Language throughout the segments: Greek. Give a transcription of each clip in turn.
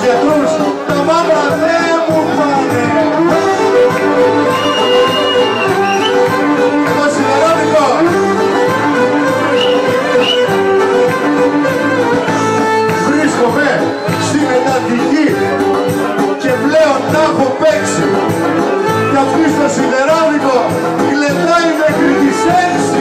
γιατρούς, τα μαύρα δεν μου πάνε. Το σιδερόνικο. Βρίσκομαι στην εντατική και πλέον τα έχω παίξει. Κι αυτή στο σιδερόνικο γλεντάει μέχρι τις 6.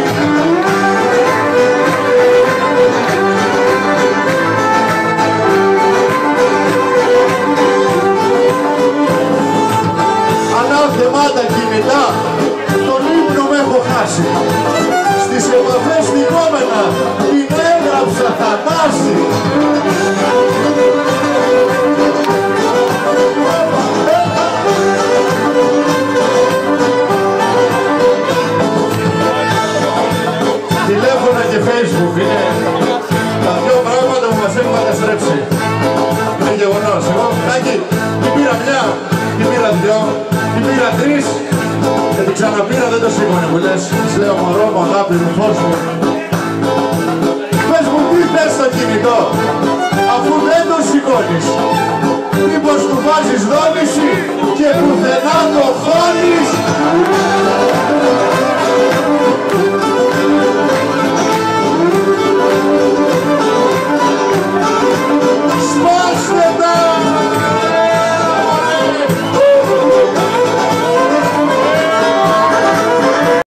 Ανάθεμάτα κινητά, τον ύπνο με έχω χάσει. Στις επαφές νικόμενα την έγραψα Θανάση. Τηλέφωνα και Facebook είναι τα δυο πράγματα που μας έχουν καταστρέψει. Είναι γεγονός. Εγώ, Τάκη, την πήρα μια, την πήρα δυο, την πήρα τρεις και την ξαναπήρα, δεν το σήκωνε μου λες. Της λέω μωρό μου, αγάπη μου, φως μου. Πες μου τι θες στο κινητό, αφού δεν το σηκώνεις. Μήπως του βάζεις δόνηση.